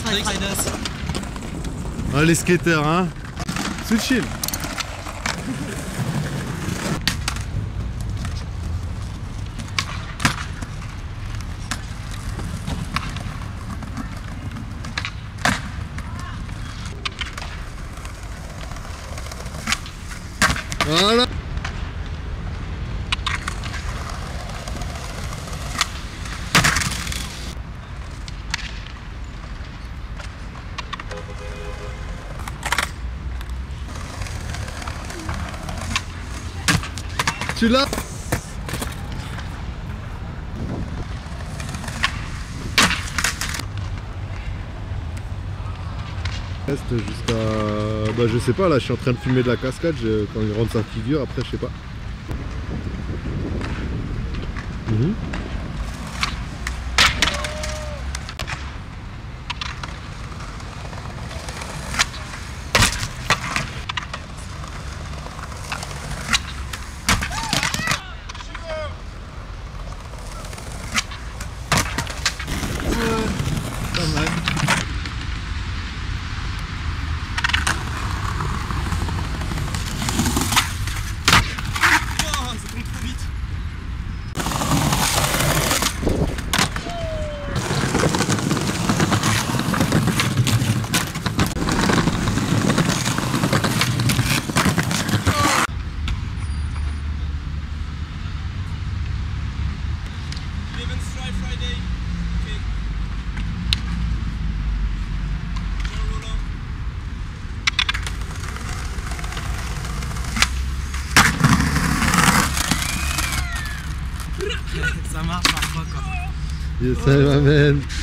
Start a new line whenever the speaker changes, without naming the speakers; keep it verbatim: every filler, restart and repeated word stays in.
Trike Riders.
Ah, les skaters, hein. Sweet chill. Voilà. Tu l'as? Reste jusqu'à... Bah je sais pas, là je suis en train de filmer de la cascade, je... quand il rentre sa figure, après je sais pas. Mmh. Pas mal.
Ça marche parfois quoi.
Yes, I m'amène.